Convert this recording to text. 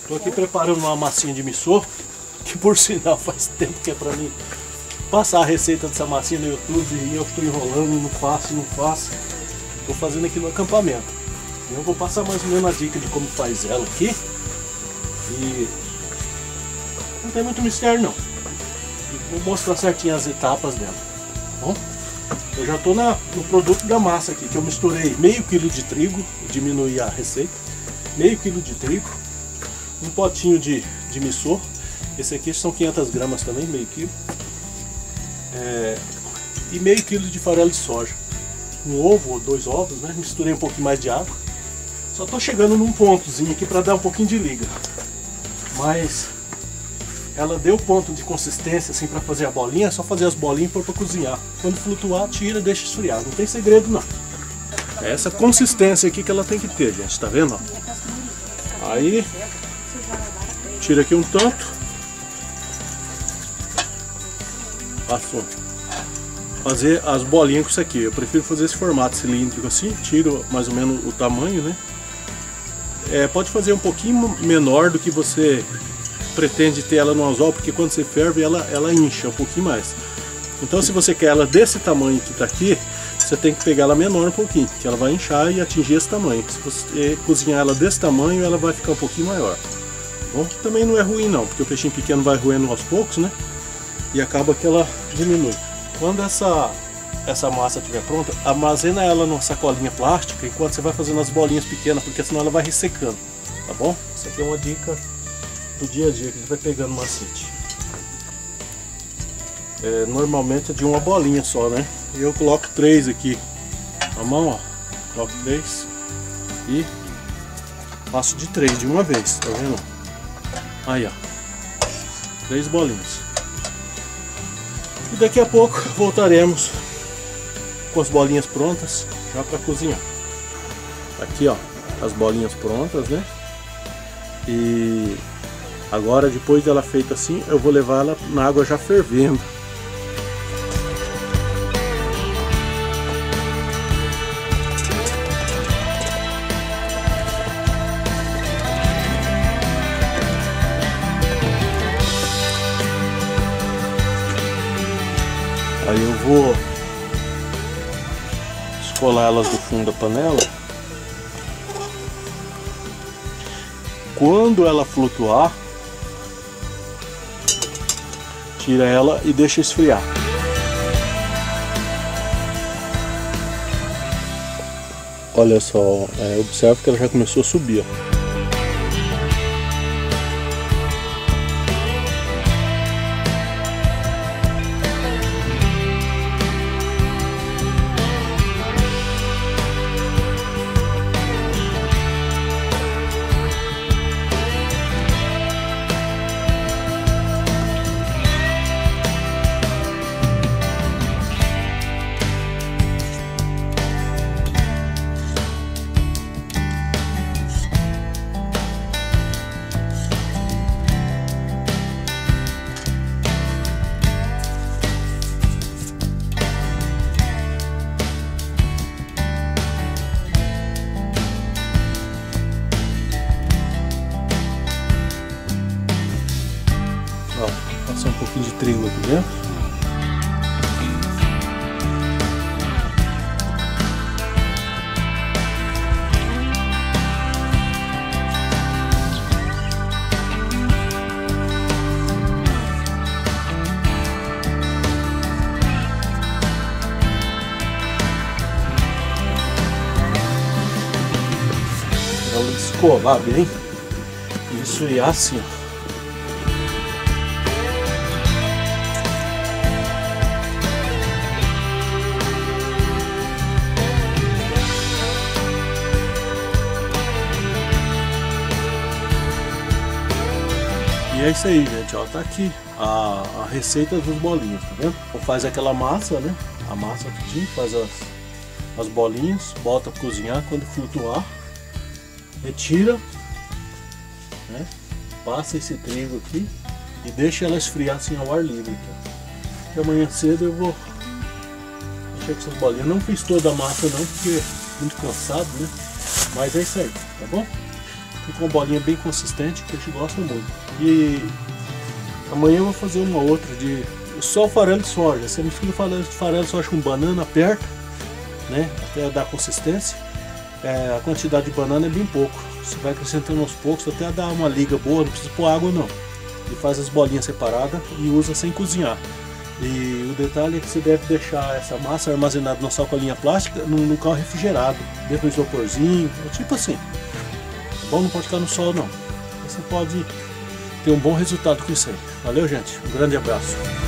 Tô aqui preparando uma massinha de missô, que por sinal faz tempo que é pra mim passar a receita dessa massinha no YouTube e eu tô enrolando, não faço. Tô fazendo aqui no acampamento. Eu vou passar mais ou menos a dica de como faz ela aqui. E não tem muito mistério não. Vou mostrar certinho as etapas dela. Tá bom? Eu já tô no produto da massa aqui, que eu misturei meio quilo de trigo, diminuí a receita, meio quilo de trigo, um potinho de missô, esse aqui são 500 gramas também, meio quilo, e meio quilo de farelo de soja, um ovo ou 2 ovos, né? Misturei um pouquinho mais de água, só tô chegando num pontozinho aqui para dar um pouquinho de liga, mas ela deu ponto de consistência assim para fazer a bolinha, é só fazer as bolinhas e pôr para cozinhar. Quando flutuar, tira, deixa esfriar. Não tem segredo não. É essa consistência aqui que ela tem que ter, gente. Tá vendo? Aí, tira aqui um tanto. Passou. Fazer as bolinhas com isso aqui. Eu prefiro fazer esse formato cilíndrico assim. Tiro mais ou menos o tamanho, né? Pode fazer um pouquinho menor do que você pretende ter ela no anzol, porque quando você ferve ela incha um pouquinho mais. Então se você quer ela desse tamanho que está aqui, você tem que pegar ela menor um pouquinho, que ela vai inchar e atingir esse tamanho. Se você cozinhar ela desse tamanho, ela vai ficar um pouquinho maior. Bom, também não é ruim não, porque o peixinho pequeno vai roendo aos poucos, né? E acaba que ela diminui. Quando essa massa estiver pronta, armazena ela numa sacolinha plástica enquanto você vai fazendo as bolinhas pequenas, porque senão ela vai ressecando, tá bom? Isso aqui é uma dica do dia a dia que a gente vai pegando macete. Normalmente é de uma bolinha só, né? E eu coloco 3 aqui na mão, ó. Coloco 3 e passo de 3 de uma vez, tá vendo? Aí, ó. 3 bolinhas. E daqui a pouco voltaremos com as bolinhas prontas já para cozinhar. Aqui, ó, as bolinhas prontas, né? E agora, depois dela feita assim, eu vou levar ela na água já fervendo. Aí eu vou descolar elas do fundo da panela. Quando ela flutuar, tira ela e deixa esfriar. Olha só, observa que ela já começou a subir, ó. Passar um pouquinho de trigo aqui dentro. Para ela descolar bem e esfriar assim, ó. E é isso aí, gente, ó, tá aqui a receita dos bolinhos, tá vendo? Então faz aquela massa, né? A massa tudinho, faz as bolinhas, bota pra cozinhar, quando flutuar, retira, né? Passa esse trigo aqui e deixa ela esfriar assim ao ar livre aqui, ó. E amanhã cedo eu vou mexer com essas bolinhas. Não fiz toda a massa não, porque é muito cansado, né? Mas é isso aí, tá bom? Fica uma bolinha bem consistente que a gente gosta muito. E amanhã eu vou fazer uma outra de só o farelo de soja. Você mistura o farelo de soja com banana, aperta, né, até dar consistência. A quantidade de banana é bem pouco. Você vai acrescentando aos poucos até dar uma liga boa, não precisa pôr água não. E faz as bolinhas separadas e usa sem cozinhar. E o detalhe é que você deve deixar essa massa armazenada na sacolinha plástica num local refrigerado, dentro do isoporzinho, tipo assim. Tá bom? Não pode ficar no sol não. Você pode ter um bom resultado com isso aí. Valeu, gente. Um grande abraço.